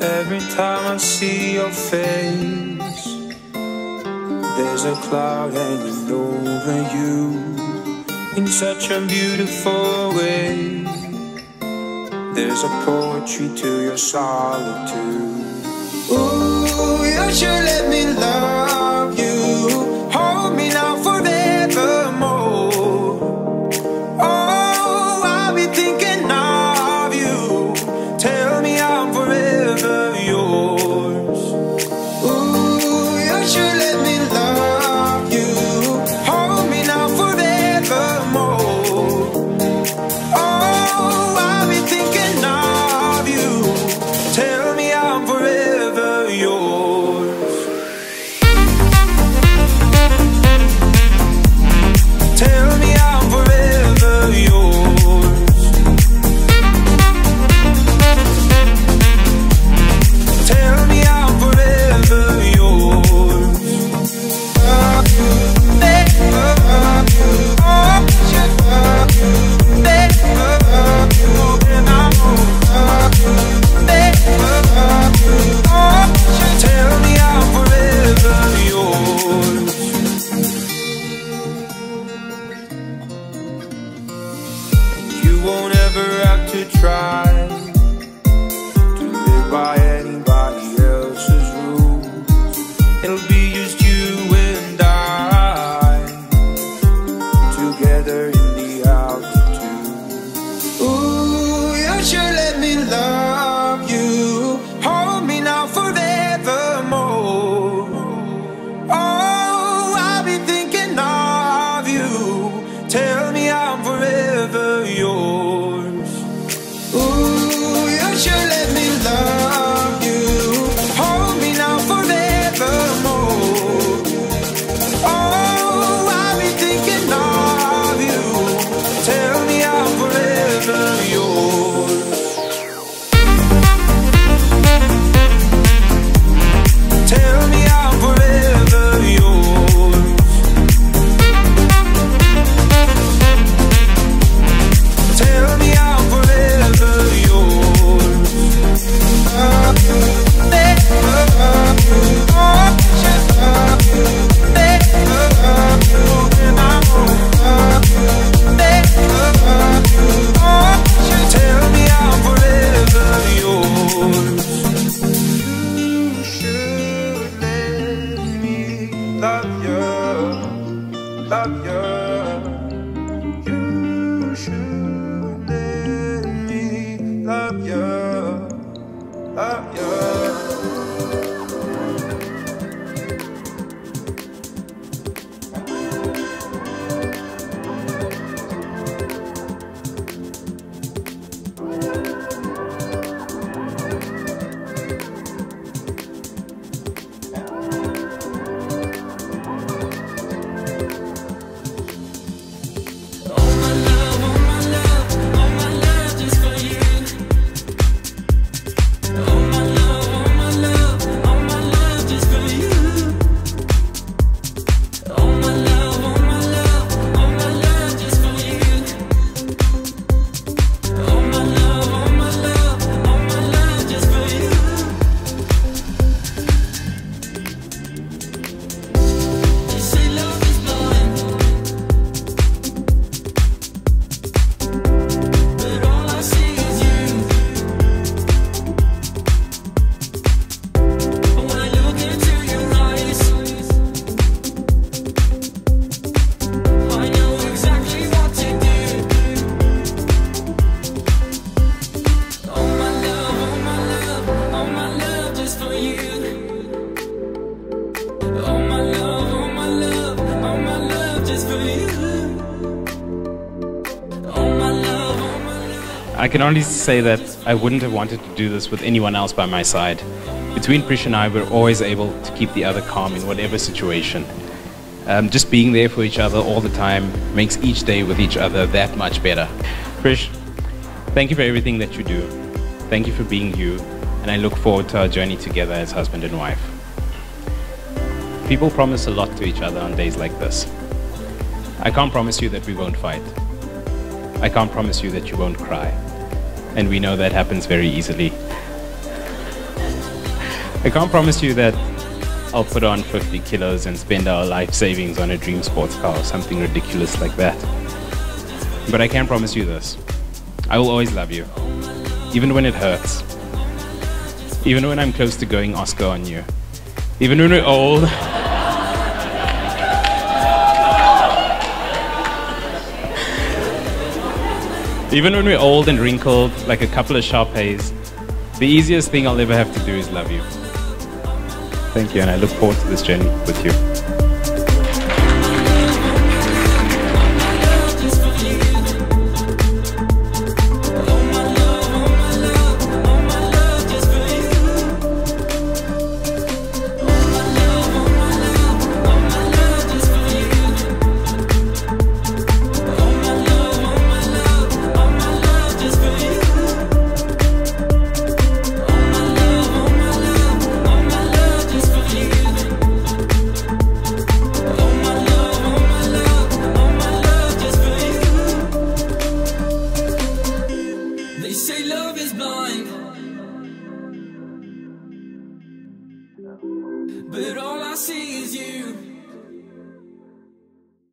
Every time I see your face, there's a cloud hanging over you in such a beautiful way. There's a poetry to your solitude. Ooh, you should let me love you. Hold me now forevermore. Oh, I'll be thinking of you. Tell me I'm forever yours. Ooh, you should let me love you. Hold me now forevermore. Oh, I'll be thinking of you. Tell me I'm forever yours. Tell me I'm forever yours. Tell me I'm forever yours. Love you, love you, love you, love you, and I love you, love you. Tell me I'm forever yours. You won't ever have to try to live by anybody else's rules. It'll be just you and I, together in the altitude. Ooh, you should let me love you. Hold me now forevermore. Oh, I'll be thinking of you. Tell me I'm forever yours. Ooh, you should let me love you. Hold me now forevermore. Oh, I'll be thinking of you. Tell me I'm forever yours. Tell me I'm forever yours. Tell me I'm forever yours. Love you, love you, love you, love you, and I love you, love you. Tell me I'm forever yours. You should let me love you, love you. You should let me love you, love you. I can only say that I wouldn't have wanted to do this with anyone else by my side. Between Prish and I, we're always able to keep the other calm in whatever situation. Just being there for each other all the time makes each day with each other that much better. Prish, thank you for everything that you do. Thank you for being you, and I look forward to our journey together as husband and wife. People promise a lot to each other on days like this. I can't promise you that we won't fight. I can't promise you that you won't cry. And we know that happens very easily. I can't promise you that I'll put on 50 kilos and spend our life savings on a dream sports car or something ridiculous like that. But I can promise you this. I will always love you. Even when it hurts. Even when I'm close to going Oscar on you. Even when we're old. Even when we're old and wrinkled, like a couple of Sharpays, the easiest thing I'll ever have to do is love you. Thank you, and I look forward to this journey with you. They say love is blind, but all I see is you.